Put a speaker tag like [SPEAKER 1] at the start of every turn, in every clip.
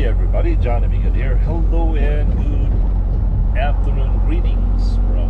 [SPEAKER 1] everybody, John Amiga here. Hello and good afternoon greetings from,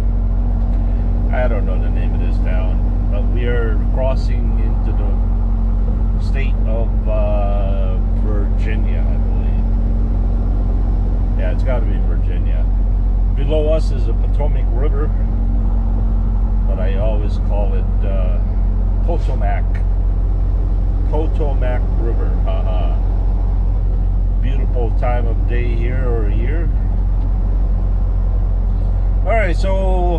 [SPEAKER 1] I don't know the name of this town, but we are crossing into the state of Virginia, I believe. Yeah, it's got to be Virginia. Below us is the Potomac River, but I always call it Potomac River. Beautiful time of day here or year. All right, so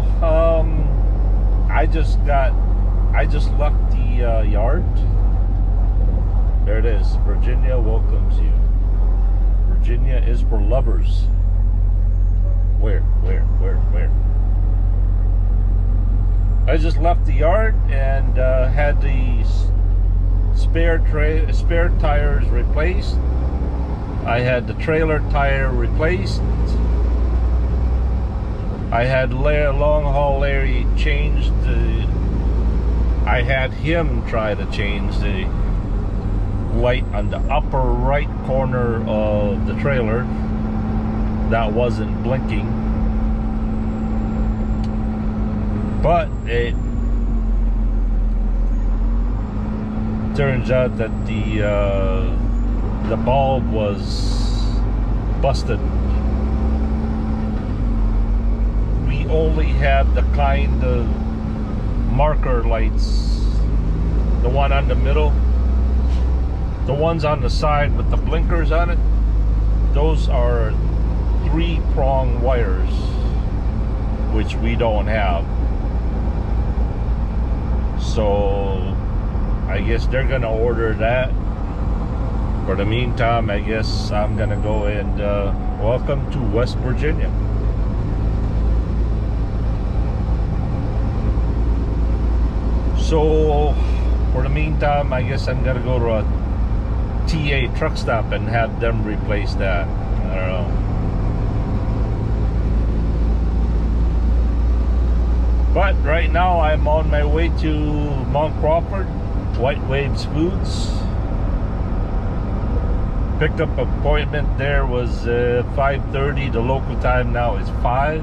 [SPEAKER 1] I just left the yard. There it is. Virginia welcomes you. Virginia is for lovers. Where? I just left the yard and had the spare tires replaced. I had the trailer tire replaced. I had long haul Larry changed I had him try to change the light on the upper right corner of the trailer that wasn't blinking, but it turns out that the bulb was busted. We only had the kind of marker lights, the one on the middle, the ones on the side with the blinkers on it. Those are 3-prong wires, which we don't have. So I guess they're gonna order that. For the meantime, I guess I'm gonna go and welcome to West Virginia. So for the meantime, I guess I'm gonna go to a TA truck stop and have them replace that. I don't know. But right now I'm on my way to Mount Crawford, White Waves Foods. Picked up appointment there was 5:30. The local time now is 5.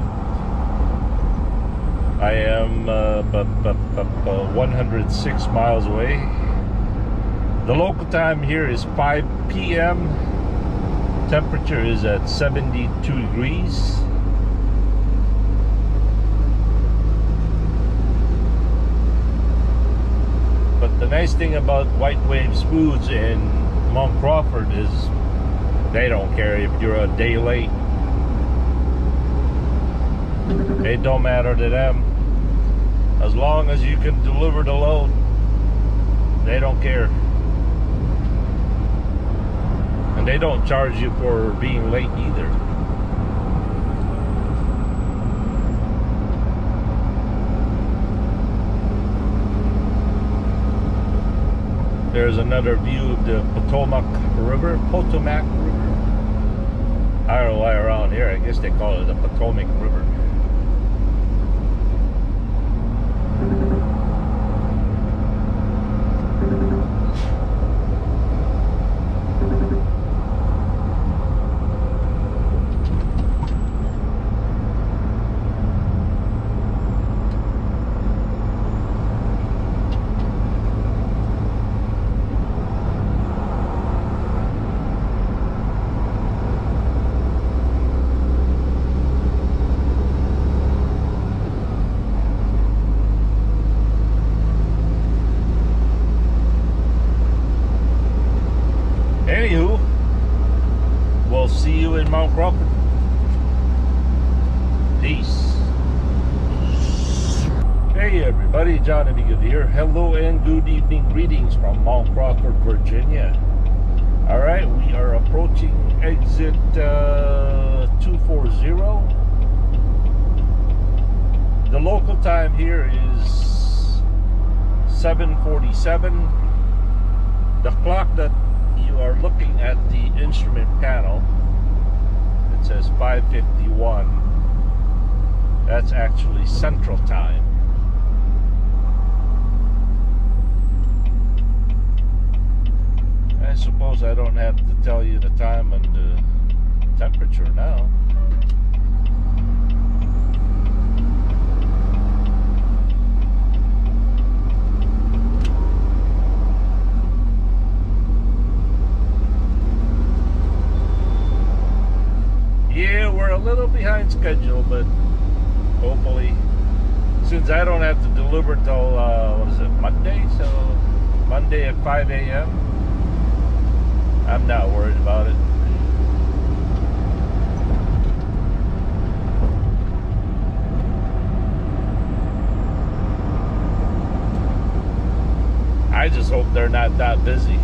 [SPEAKER 1] I am 106 miles away. The local time here is 5 p.m. Temperature is at 72 degrees. But the nice thing about White Waves Foods in Mount Crawford is they don't care if you're a day late. It don't matter to them. As long as you can deliver the load, they don't care. And they don't charge you for being late either. There's another view of the Potomac River. I don't know why around here, I guess they call it the Potomac River. Anywho, we'll see you in Mount Crawford. Peace. Hey everybody, John Amiga here. Hello and good evening greetings from Mount Crawford, Virginia. Alright, we are approaching exit 240. The local time here is 7:47. The clock that you are looking at, the instrument panel, it says 5:51. That's actually Central Time. I suppose I don't have to tell you the time and the temperature now. Yeah, we're a little behind schedule, but hopefully, since I don't have to deliver till, what is it, Monday? So, Monday at 5 a.m., I'm not worried about it. I just hope they're not that busy.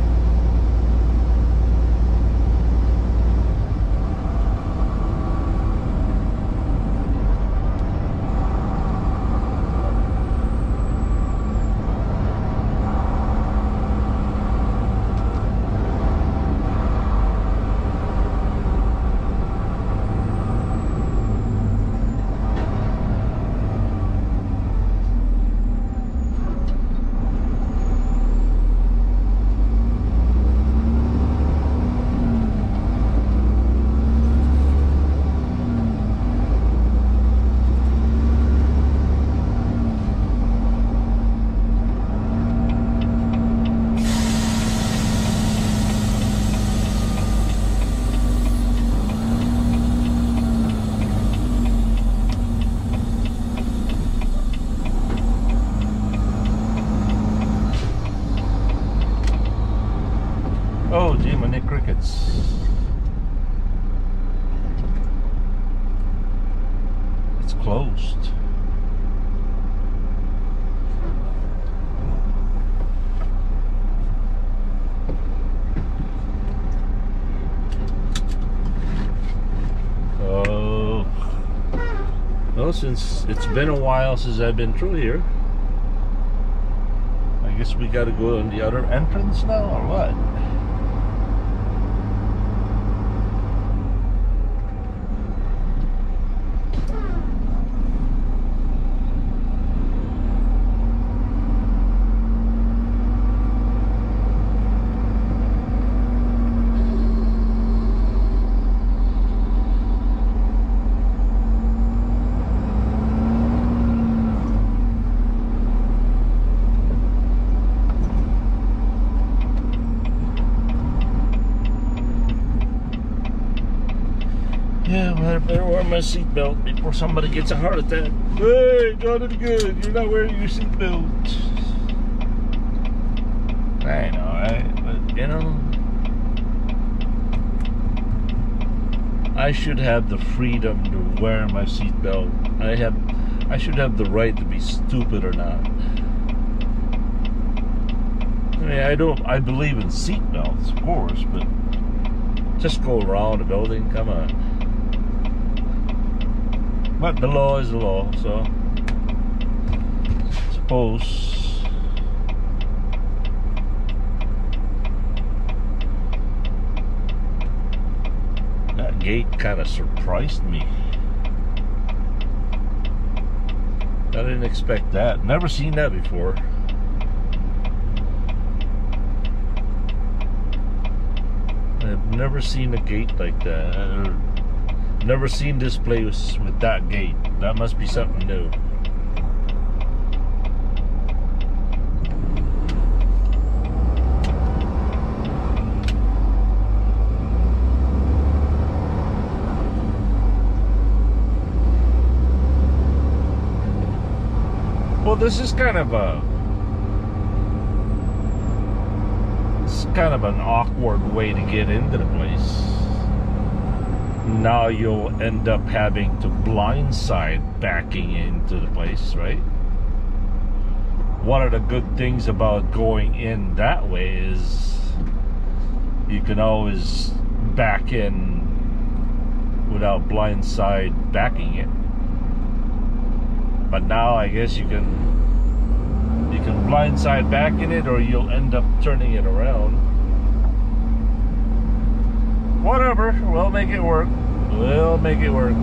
[SPEAKER 1] Oh, gee, my crickets. It's closed. Oh. Well, since it's been a while since I've been through here, I guess we gotta go on the other entrance now, or what? Yeah, well, I better wear my seatbelt before somebody gets a heart attack. Hey, Jonathan Good, you're not wearing your seatbelt. I know, right? But, you know, I should have the freedom to wear my seatbelt. I should have the right to be stupid or not. I mean, I believe in seatbelts, of course, but just go around the building, come on. But the law is the law, so I suppose that gate kind of surprised me. I didn't expect that. Never seen that before. I've never seen a gate like that. Never seen this place with that gate. That must be something new. Well, this is kind of an awkward way to get into the place. Now you'll end up having to blindside backing into the place, right? One of the good things about going in that way is you can always back in without blindside backing it. But now I guess you can blindside back in it, or you'll end up turning it around. Whatever, we'll make it work. We'll make it work.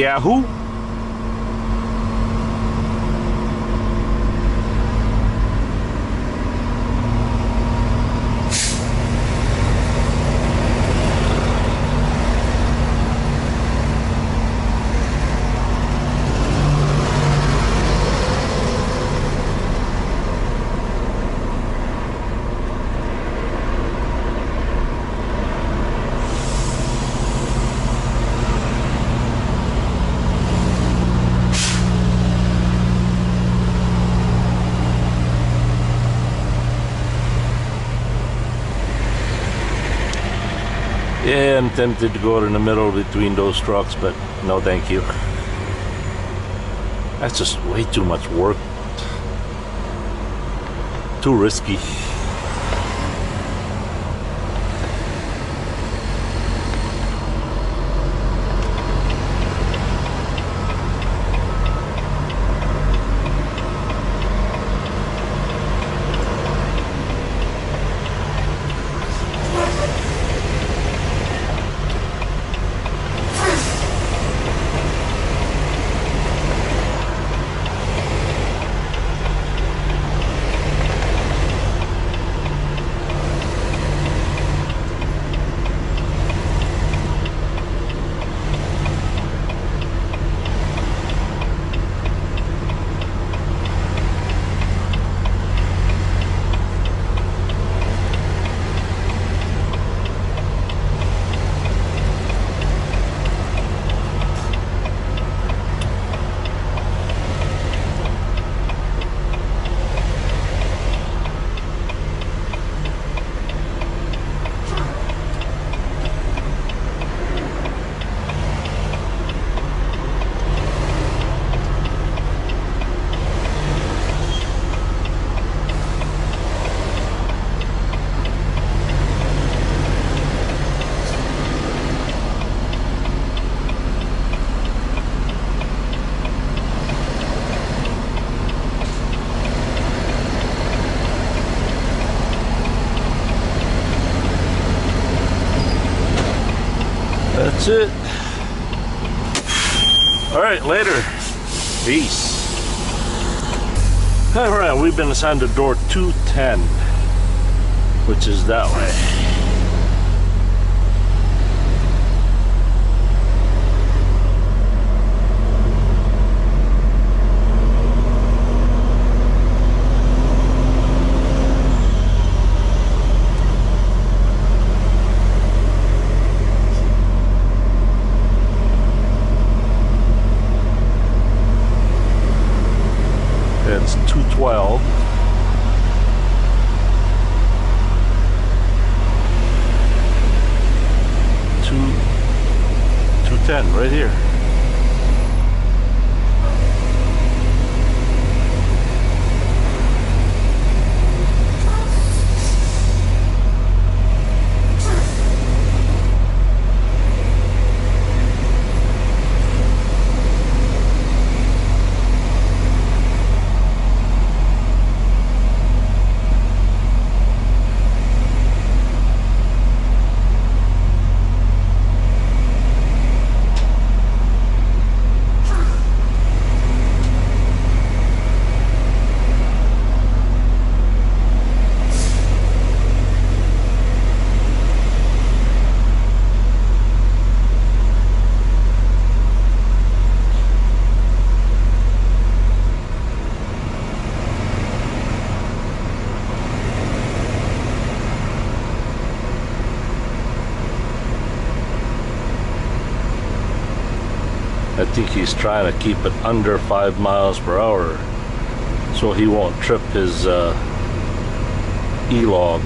[SPEAKER 1] Yahoo! Yeah, I'm tempted to go in the middle between those trucks, but no thank you. That's just way too much work. Too risky. That's it. All right, later. Peace. All right, we've been assigned to door 210, which is that way. It's 212. 210 right here. I think he's trying to keep it under 5 miles per hour so he won't trip his E-log.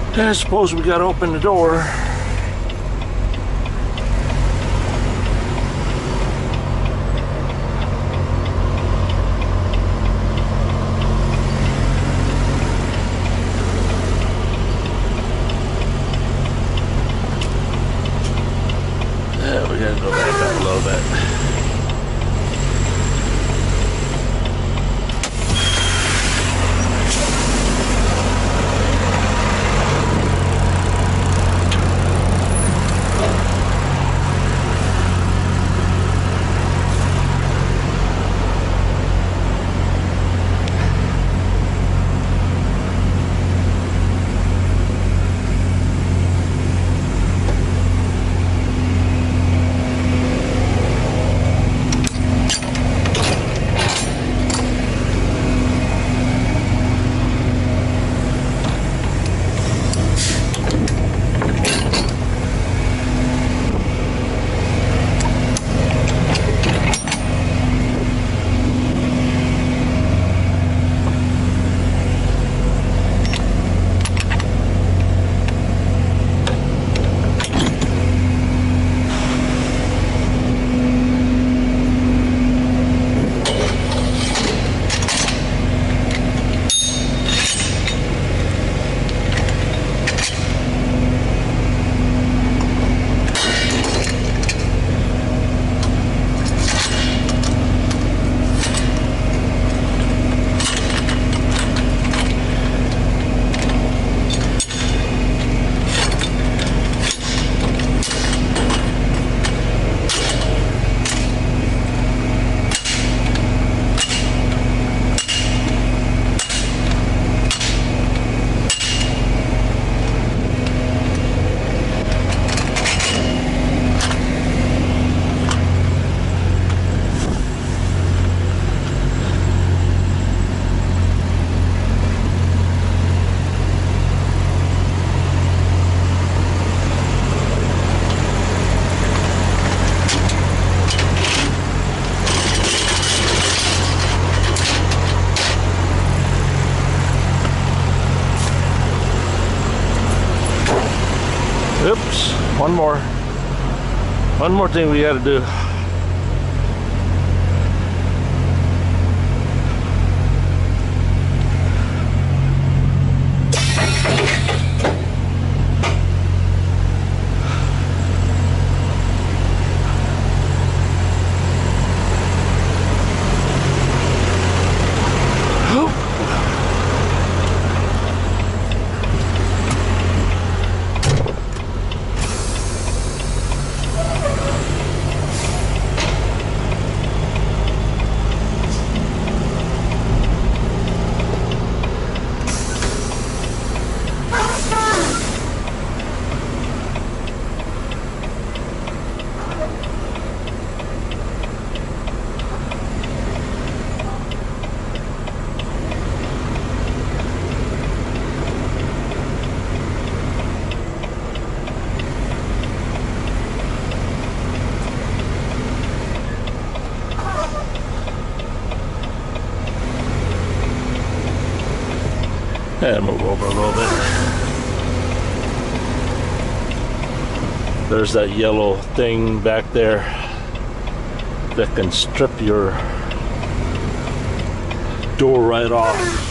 [SPEAKER 1] I suppose we gotta open the door. Yeah, we gotta go back up a little bit. Oops, one more thing we gotta do. And move over a little bit. There's that yellow thing back there that can strip your door right off.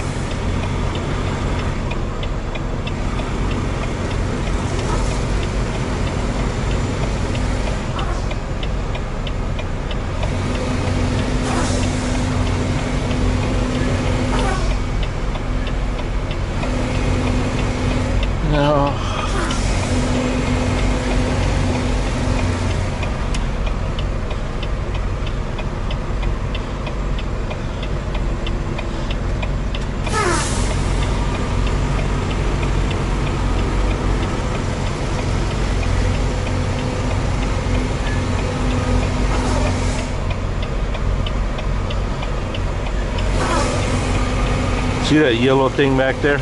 [SPEAKER 1] See that yellow thing back there?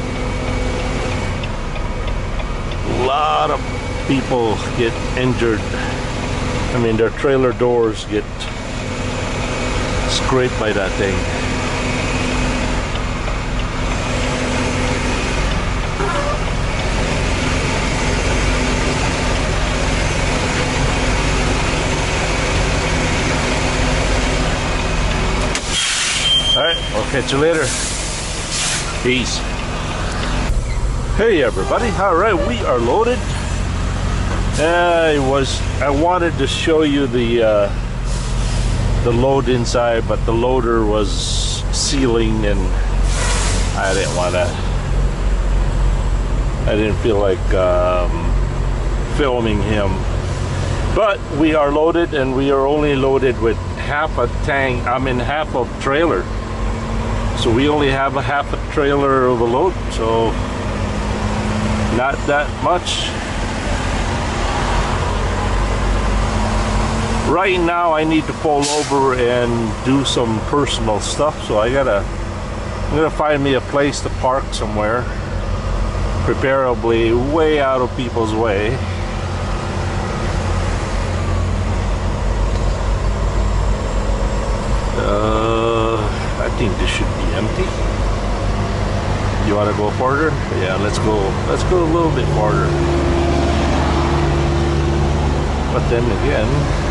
[SPEAKER 1] A lot of people get injured. I mean, their trailer doors get scraped by that thing. Catch you later. Peace. Hey everybody, all right, we are loaded. I wanted to show you the load inside, but the loader was sealing and I didn't want to. I didn't feel like filming him. But we are loaded, and we are only loaded with half a tank. I mean, half a trailer. So we only have a half a trailer of a load, so not that much. Right now I need to pull over and do some personal stuff, so I'm gonna find me a place to park somewhere, preferably way out of people's way. I think this should be empty. You want to go farther? Yeah, let's go a little bit farther. But then again,